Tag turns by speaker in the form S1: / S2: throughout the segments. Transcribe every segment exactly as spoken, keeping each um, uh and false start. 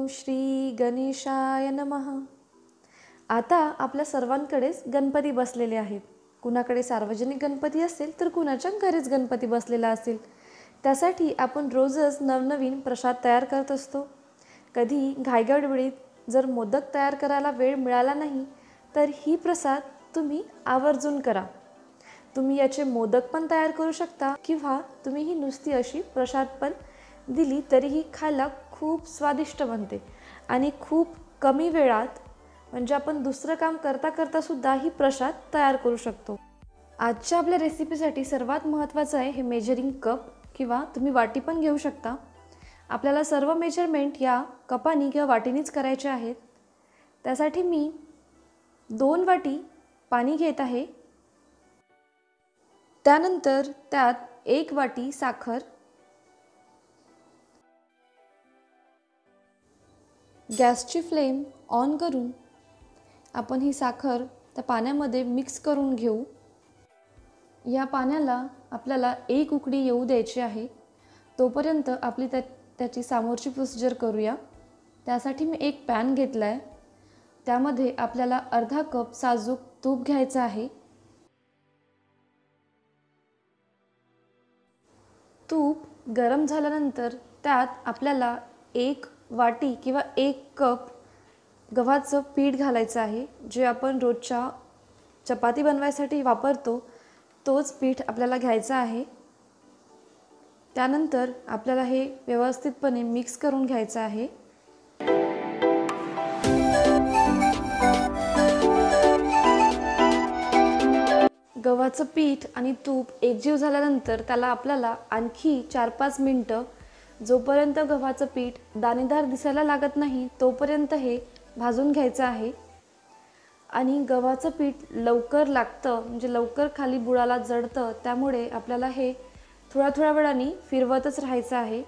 S1: ओम श्री गणेशाय नमः। आता आपल्या सर्वांकडेच गणपती बसलेले आहेत। कुणाकडे सार्वजनिक गणपती असेल तर कुणाच्या घरीच गणपती बसलेला असेल। त्यासाठी आपण रोजच नवनवीन प्रसाद तयार करत असतो। कधी घाईगडबडीत जर मोदक तयार करायला वेळ मिळाला नाही तर ही प्रसाद तुम्ही आवर्जून करा। तुम्ही याचे मोदक पण तयार करू शकता किंवा तुम्ही ही नुसती अशी प्रसाद पण दिली तरीही खायला खूप स्वादिष्ट बनते आणि खूप कमी वेळात म्हणजे आपण दुसरं काम करता करता सुद्धा ही प्रसाद तयार करू शकतो। आजच्या आपल्या रेसिपीसाठी सर्वात महत्त्वाचं आहे हे मेजरिंग कप किंवा तुम्ही वाटी पण घेऊ शकता। आपल्याला सर्व मेजरमेंट या कपानी किंवा वाटीनीच करायचे आहेत। त्यासाठी मी दोन वाटी पाणी घेत आहे। त्यानंतर त्यात एक वाटी साखर, गॅसची फ्लेम ऑन करून आपण ही साखर त्या पाण्यामध्ये मिक्स करून घेऊ। या पाण्याला आपल्याला एक उकळी येऊ द्यायची आहे। तोपर्यंत आपली त्या त्याची समोरची प्रोसिजर करूया। त्यासाठी मी एक पॅन घेतला आहे। त्यामध्ये आपल्याला अर्धा कप साजूक तूप घ्यायचं आहे। तूप गरम झाल्यानंतर त्यात आपल्याला एक वाटी किंवा एक कप गव्हाचं पीठ घालायचं आहे। जे आपण रोजच्या चपाती बनवायसाठी वापरतो तोच पीठ आपल्याला घ्यायचा आहे। त्यानंतर आपल्याला हे व्यवस्थितपणे मिक्स करून घ्यायचं आहे। गव्हाचं पीठ आणि तूप एकजीव झाल्यानंतर त्याला आपल्याला आणखी चार पाच मिनिटं जोपर्यंत गव्हाचं पीठ दाणेदार दिसायला लागत नाही तोपर्यंत हे भाजून घ्यायचं आहे। आणि गव्हाचं पीठ लवकर लागतं म्हणजे लवकर खाली बुडाला जळतं, त्यामुळे आपल्याला हे थोड्या थोड्या वेळाने फिरवतच राहायचं आहे।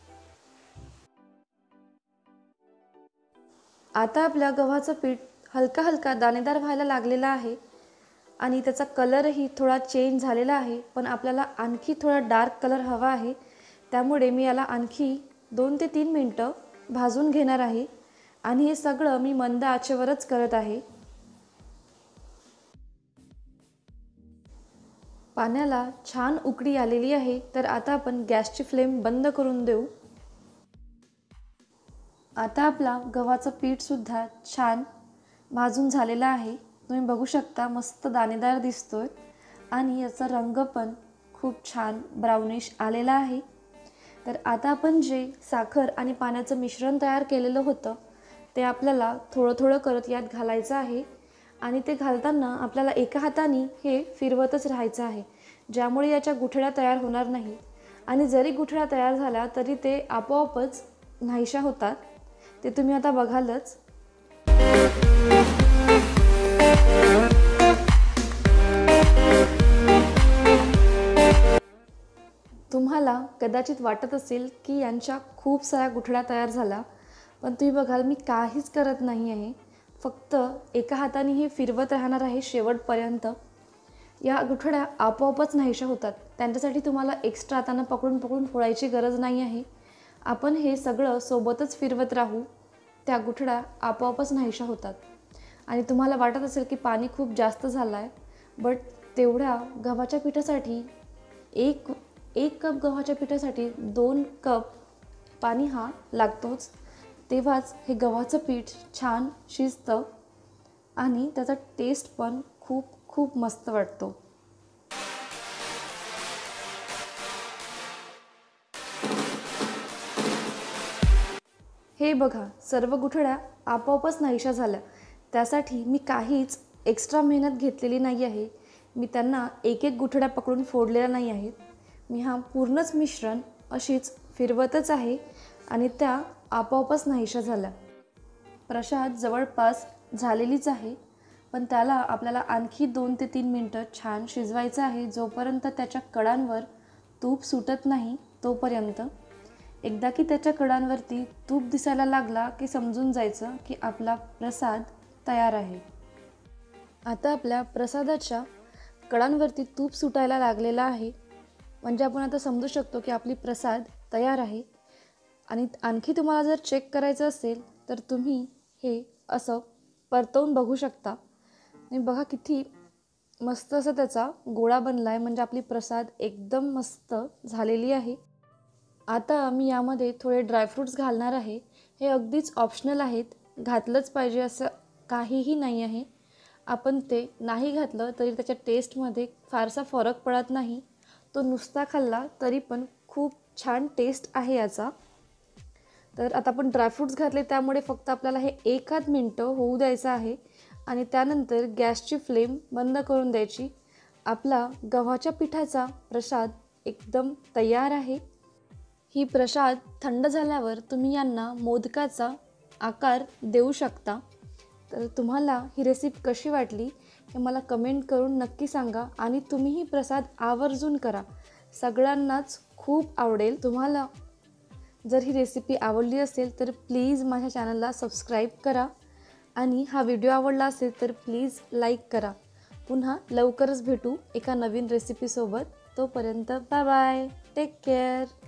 S1: आता आपल्या गव्हाचं पीठ हलका हलका दाणेदार व्हायला लागलेला आहे आणि त्याचा कलरही थोडा चेंज झालेला आहे, पण आपल्याला आणखी थोडा डार्क कलर हवा आहे। त्यामुळे मी याला आणखी दोन ते तीन मिनिटं भाजून घेणार आहे आणि हे सगळं मी मंद आचेवरच करत आहे। पाण्याला छान उकळी आलेली आहे, तर आता आपण गॅसची फ्लेम बंद करून देऊ। आता आपला गव्हाचं पीठ सुद्धा छान भाजून झालेला आहे। तुम्ही बघू शकता मस्त दाणेदार दिसतोय आणि याचा रंग पण खूप छान ब्राउनिश आलेला आहे। तर आता आपण जे साखर आणि पाण्याचं मिश्रण तयार केलेलं होतं ते आपल्याला थोडं थोडं करत यात घालायचं आहे आणि ते घालताना आपल्याला एका हाताने हे फिरवतच राहायचं आहे, ज्यामुळे याच्या गुठळ्या तयार होणार नाही आणि जरी गुठळ्या तयार झाल्या तरी ते आपोआपच नाहीशा होतात। ते तुम्ही आता बघालच। तुम्हाला कदाचित वाटत असेल की यांच्या खूप साऱ्या गुठळ्या तयार झाल्या, पण तुम्ही बघाल मी काहीच करत नाही आहे, फक्त एका हाताने हे फिरवत राहणार आहे शेवटपर्यंत। या गुठळ्या आपोआपच नाहीशा होतात, त्यांच्यासाठी तुम्हाला एक्स्ट्रा हाताने पकडून पकडून फोडायची गरज नाही आहे। आपण हे सगळं सोबतच फिरवत राहू, त्या गुठळ्या आपोआपच नाहीशा होतात। आणि तुम्हाला वाटत असेल की पाणी खूप जास्त झालं आहे, बट तेवढ्या गव्हाच्या पिठासाठी एक एक कप गव्हाच्या पिठासाठी दोन कप पाणी हा लागतोच, तेव्हाच हे गव्हाचं पीठ छान शिजतं आणि त्याचा टेस्ट पण खूप खूप मस्त वाटतो। हे बघा सर्व गुठळ्या आपोआपच नाहीशा झाल्या। त्यासाठी मी काहीच एक्स्ट्रा मेहनत घेतलेली नाही आहे। मी त्यांना एक एक गुठळ्या पकडून फोडलेल्या नाही आहेत। मी हा पूर्णच मिश्रण अशीच फिरवतच आहे आणि त्या आपोआपच नाहीशा झाल्या। प्रसाद जवळपास झालेलीच आहे, पण त्याला आपल्याला आणखी दोन ते तीन मिनिटं छान शिजवायचं आहे, जोपर्यंत त्याच्या कडांवर तूप सुटत नाही तोपर्यंत। एकदा की त्याच्या कडांवरती तूप दिसायला लागला की समजून जायचं की आपला प्रसाद तयार आहे। आता आपल्या प्रसादाच्या कडांवरती तूप सुटायला लागलेला आहे, म्हणजे आपण आता समजू शकतो की आपली प्रसाद तयार आहे। आणि आणखी तुम्हाला जर चेक करायचं असेल तर तुम्ही हे असं परतवून बघू शकता. आणि बघा किती मस्त असं त्याचा गोळा बनला आहे, म्हणजे आपली प्रसाद एकदम मस्त झालेली आहे. आता मी यामध्ये थोडे ड्रायफ्रूट्स घालणार आहे. हे अगदीच ऑप्शनल आहेत, घातलंच पाहिजे असं काहीही नाही आहे. आपण ते नाही घातलं तरी त्याच्या टेस्टमध्ये फारसा फरक पडत नाही. तो नुसता खाल्ला तरी पण खूप छान टेस्ट आहे याचा. तर आता आपण ड्रायफ्रूट्स घातले त्यामुळे फक्त आपल्याला हे एकाच मिनटं होऊ द्यायचं आहे आणि त्यानंतर गॅसची फ्लेम बंद करून द्यायची. आपला गव्हाच्या पिठाचा प्रसाद एकदम तयार आहे. ही प्रसाद थंड झाल्यावर तुम्ही यांना मोदकाचा आकार देऊ शकता. तर तुम्हाला ही रेसिपी कशी वाटली हे मला कमेंट करून नक्की सांगा आणि तुम्हीही प्रसाद आवर्जून करा, सगळ्यांनाच खूप आवडेल. तुम्हाला जर ही रेसिपी आवडली असेल तर प्लीज माझ्या चॅनलला सबस्क्राईब करा आणि हा व्हिडिओ आवडला असेल तर प्लीज लाईक करा. पुन्हा लवकरच भेटू एका नवीन रेसिपीसोबत. तोपर्यंत बाय बाय, टेक केअर.